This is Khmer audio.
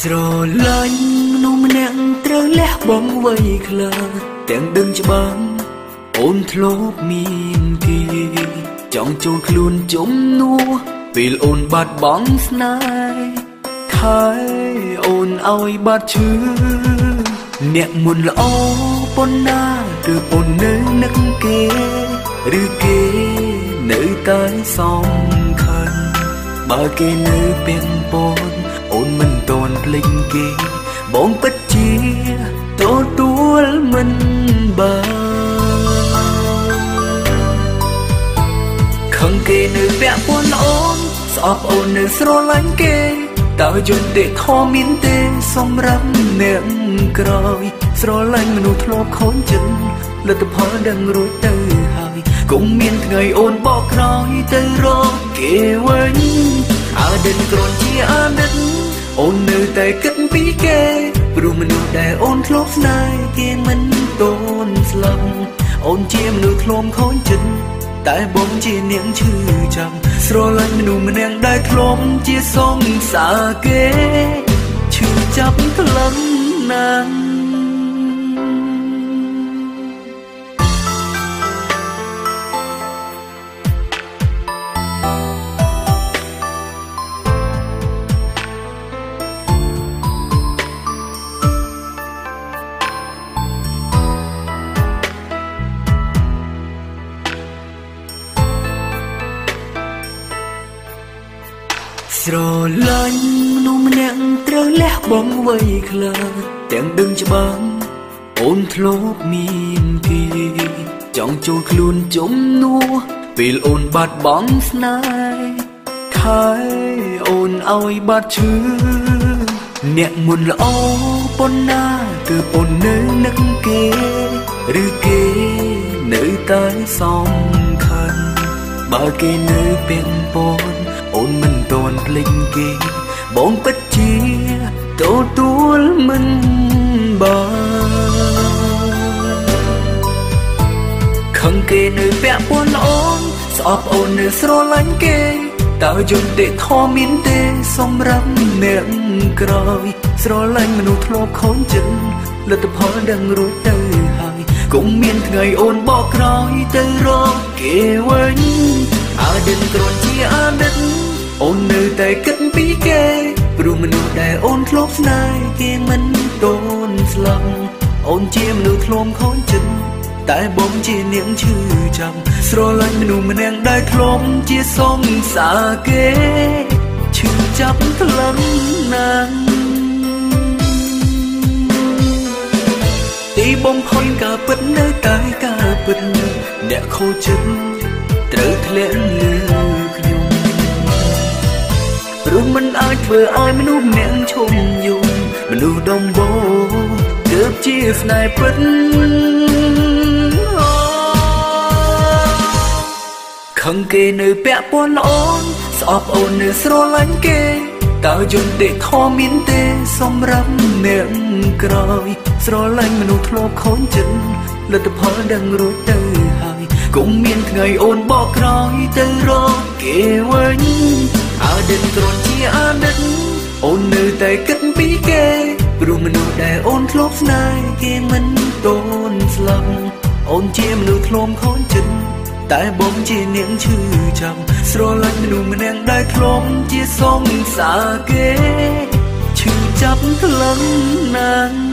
ស្រឡាញ់មនុស្សម្នាក់ត្រូវលះបង់វ័យខ្លះទាំងដឹងច្បាស់អូនធ្លាប់មានគេចង់ចូលខ្លួនជំនួសពេលអូនបាត់បង់ស្នេហ៍ខែអូនឲ្យបាត់ឈឺអ្នកមុនល្អប៉ុណ្ណាឬអូននៅនឹកគេឬគេនៅតែសំខាន់បើគេនៅពេញពនអូនមិនតន់ភ្លេចគេបងពិតជាទទួលមិនបានខឹងគេនៅពាក់ព័ន្ធអូនស្អប់អូននៅស្រឡាញ់គេតើយន្តទេខំមានទេសម្រាប់អ្នកក្រោយស្រឡាញ់មនុស្សធ្លាប់ខូចចិត្តលទ្ធផលដឹងរួចទៅហើយគង់មានថ្ងៃអូនបកក្រោយទៅរកគេវិញអតីតគ្រាន់ជាអតីតអូននៅតែគិតពីគេព្រោះមនុស្សដែលអូនធ្លាប់ស្នេហ៍គេមិនតូនស្លាប់អូនជាមនុស្សធ្លាប់ខូចចិត្តតែបងជានាងឈឺចាំស្រឡាញ់មនុស្សម្នាក់ដែលធ្លាប់ជាសងសាគេឈឺចាប់ខ្លាំងណាស់ស្រឡាញ់មនុស្សម្នាក់ត្រូវលះបង់វ័យខ្លះទាំងដឹងច្បាស់អូនធ្លាប់មានគេចង់ចូលខ្លួនជំនួសពេលអូនបាត់បង់ស្នេហ៍ខែអូនឲ្យបាត់ឈឺអ្នកមុនល្អប៉ុណ្ណាគឺអូននៅនឹកគេឬគេនៅតែសំខាន់បើគេនៅពេញពនអូនមិនតន់ភ្លេចគេបងពិតជាទទួលមិនបានខឹងគេនៅពាក់ព័ន្ធអូនស្អប់អូននៅស្រឡាញ់គេតើយន្តទេខំមានទេសម្រាប់អ្នកក្រោយស្រឡាញ់មនុស្សធ្លាប់ខូចចិត្តលទ្ធផលដឹងរួចទៅហើយគង់មានថ្ងៃអូនបកក្រោយទៅរកគេវិញអតីតគ្រាន់ជាអតីតអូននៅតែគិតពីគេព្រោះមនុស្សដែលអូនធ្លាប់ស្នេហ៍គេមិនតូនស្លាប់អូនជាមនុស្សធ្លាប់ខូចចិត្តតែបងជានាងឈឺចាំស្រឡាញ់មនុស្សម្នាក់ដែលធ្លាប់ជាសងសាគេឈឺចាប់ខ្លាំងណាស់ទីបំផុតការពិតនៅតែការពិតអ្នកខូចចិត្តត្រូវធ្លាក់លឺខ្ញុំព្រោះមិនអាចធ្វើឲ្យមនុស្សម្នាក់ឈុំយំមនុស្សដំបូងទើបជាស្នេហ៍ពិតខឹងគេនៅពាក់ព័ន្ធអូនស្អប់អូននៅស្រឡាញ់គេតើយន្តទេខំមានទេសម្រាប់អ្នកក្រោយស្រឡាញ់មនុស្សធ្លាប់ខូចចិត្តលទ្ធផលដឹងរួចទៅហើយគង់មានថ្ងៃអូនបកក្រោយទៅរកគេវិញអតីតគ្រាន់ជាអតីតអូននៅតែគិតពីគេព្រោះមនុស្សដែលអូនធ្លាប់ស្នេហ៍គេមិនតូនស្លាប់អូនជាមនុស្សធ្លាប់ខូចចិត្តតែបងជានាងឈឺចាំស្រឡាញ់មនុស្សម្នាក់ដែលធ្លាប់ជាសងសាគេឈឺចាប់ខ្លាំងណាស់